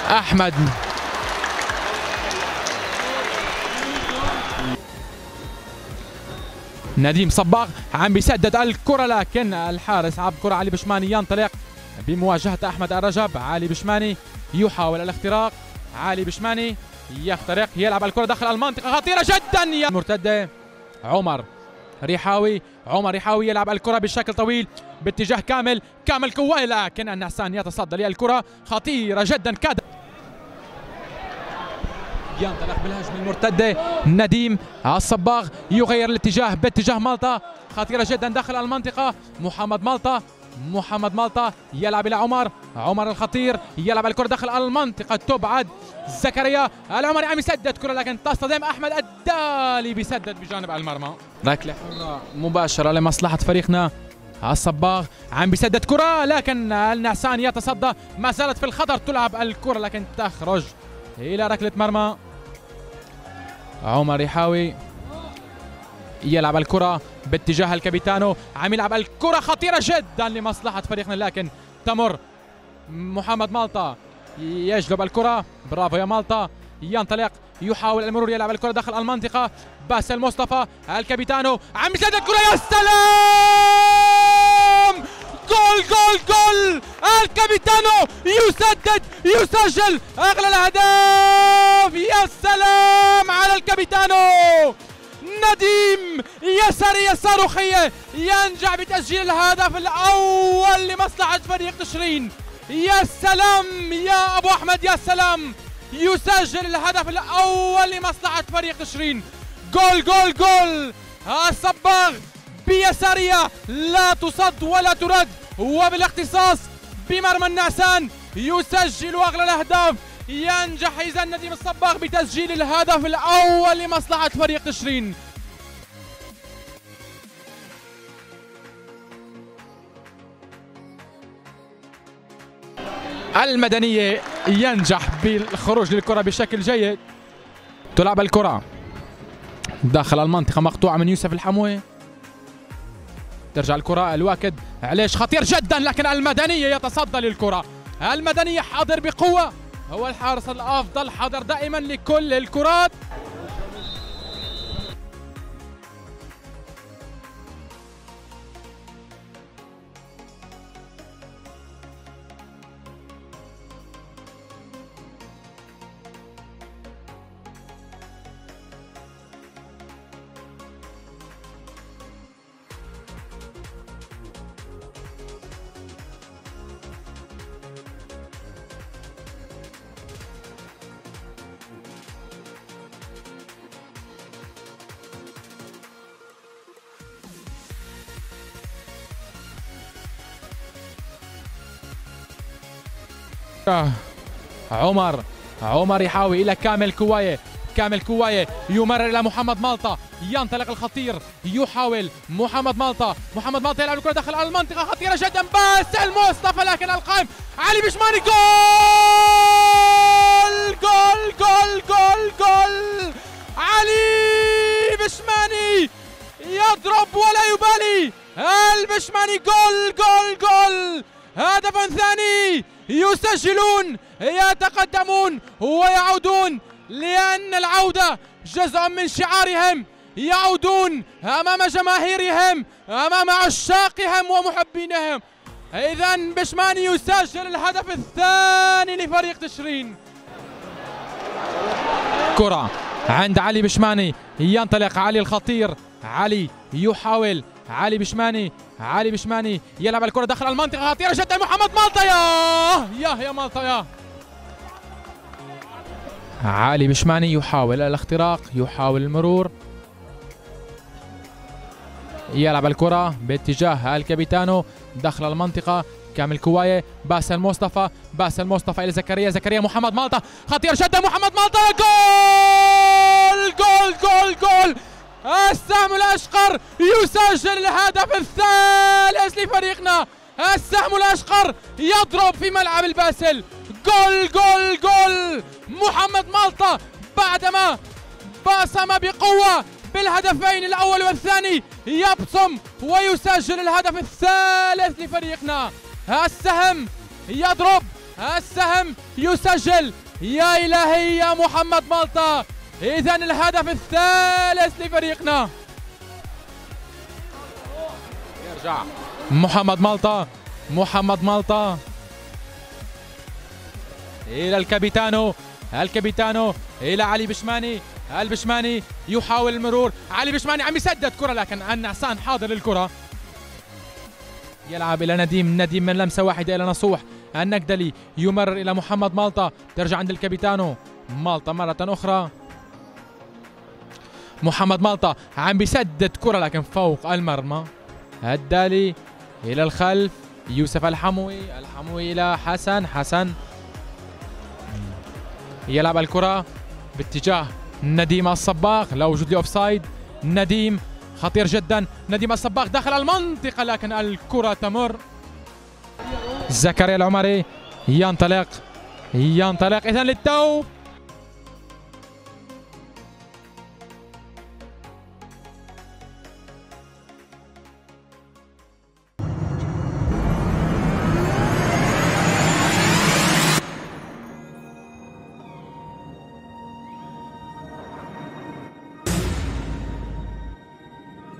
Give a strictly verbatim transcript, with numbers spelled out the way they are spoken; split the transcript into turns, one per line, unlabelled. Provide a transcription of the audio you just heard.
أحمد نديم صباغ عم بيسدد الكرة، لكن الحارس عبد الكرة علي بشماني ينطلق بمواجهة أحمد الرجب. علي بشماني يحاول الاختراق، علي بشماني يخترق، يلعب الكرة داخل المنطقة خطيرة جدا، مرتدة عمر ريحاوي. عمر ريحاوي يلعب الكرة بشكل طويل باتجاه كامل كامل كواي، لكن النعسان يتصدى للكرة خطيرة جدا. كاد ينطلق بالهجمة المرتدة نديم الصباغ، يغير الاتجاه باتجاه مالطا، خطيرة جدا داخل المنطقة. محمد مالطا محمد مالطا يلعب إلى عمر، عمر الخطير يلعب الكرة داخل المنطقة، تبعد زكريا العمري عم يسدد كرة، لكن تصطدم أحمد الدالي بيسدد بجانب المرمى. ركلة حرة مباشرة لمصلحة فريقنا. الصباغ عم بيسدد كرة، لكن النعسان يتصدى، ما زالت في الخطر، تلعب الكرة لكن تخرج إلى ركلة مرمى. عمر يحاوي يلعب الكرة باتجاه الكابيتانو، عم يلعب الكرة خطيرة جدا لمصلحة فريقنا، لكن تمر. محمد مالطا يجلب الكرة، برافو يا مالطا، ينطلق يحاول المرور، يلعب الكرة داخل المنطقة. باسل مصطفى الكابيتانو عم يسدد الكرة، يا سلام! جول جول جول! الكابيتانو يسدد يسجل اغلى الاهداف، يا سلام على الكابيتانو. نديم يسارية صاروخية ينجح بتسجيل الهدف الأول لمصلحة فريق تشرين. يا سلام يا أبو أحمد، يا سلام، يسجل الهدف الأول لمصلحة فريق تشرين. جول جول جول! الصباغ بيسارية لا تصد ولا ترد، وبالاختصاص بمرمى النعسان يسجل أغلى الأهداف. ينجح إذا نديم الصباغ بتسجيل الهدف الأول لمصلحة فريق تشرين. المدنية ينجح بالخروج للكرة بشكل جيد، تلعب الكرة داخل المنطقة مقطوعة من يوسف الحموي، ترجع الكرة الواكد عليش خطير جدا، لكن المدنية يتصدى للكرة. المدنية حاضر بقوة، هو الحارس الأفضل، حاضر دائما لكل الكرات. عمر عمر يحاول إلى كامل كواية، كامل كواية يمرر إلى محمد مالطا، ينطلق الخطير، يحاول محمد مالطا، محمد مالطا يلعب الكرة داخل المنطقة خطيرة جدا، باسل مصطفى، لكن القائم علي بشماني. جول جول جول جول جول! علي بشماني يضرب ولا يبالي، البشماني جول جول جول! هدف ثاني، يسجلون، يتقدمون ويعودون، لأن العودة جزء من شعارهم، يعودون أمام جماهيرهم، أمام عشاقهم ومحبينهم. إذا بشماني يسجل الهدف الثاني لفريق تشرين. كرة عند علي بشماني، ينطلق علي الخطير، علي يحاول، علي بشماني، علي بشماني يلعب الكرة داخل المنطقة خطيرة جدا، محمد مالطا، يا يا يا مالطا يا علي بشماني يحاول الاختراق، يحاول المرور، يلعب الكرة باتجاه الكابيتانو داخل المنطقة، كامل كواية، باسل مصطفى، باسل مصطفى إلى زكريا، زكريا محمد مالطا، خطير جدا محمد مالطا، جول جول جول جول! السهم الأشقر يسجل الهدف الثالث لفريقنا، السهم الأشقر يضرب في ملعب الباسل، جول جول جول! محمد مالطا بعدما باسم بقوة بالهدفين الأول والثاني يبصم ويسجل الهدف الثالث لفريقنا. السهم يضرب السهم يسجل. يا إلهي يا محمد مالطا، إذن الهدف الثالث لفريقنا. يرجع محمد مالطا، محمد مالطا إلى الكابيتانو، الكابيتانو إلى علي بشماني، البشماني يحاول المرور، علي بشماني عم يسدد كرة لكن النعسان حاضر للكرة. يلعب إلى نديم، نديم من لمسة واحدة إلى نصوح، النكدلي يمرر إلى محمد مالطا، ترجع عند الكابيتانو، مالطا مرة أخرى، محمد مالطا عم بيسدد كرة لكن فوق المرمى. الدالي إلى الخلف، يوسف الحموي، الحموي إلى حسن، حسن يلعب الكرة باتجاه نديم الصباغ، لا وجود لأوفسايد. نديم خطير جدا، نديم الصباغ داخل المنطقة لكن الكرة تمر. زكريا العمري ينطلق، ينطلق إذن للتو